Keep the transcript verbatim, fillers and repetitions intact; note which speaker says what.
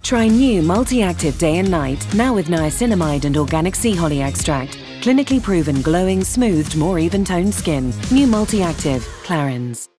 Speaker 1: Try new multi-active day and night, now with niacinamide and organic sea holly extract. Clinically proven glowing, smoothed, more even-toned skin. New multi-active, Clarins.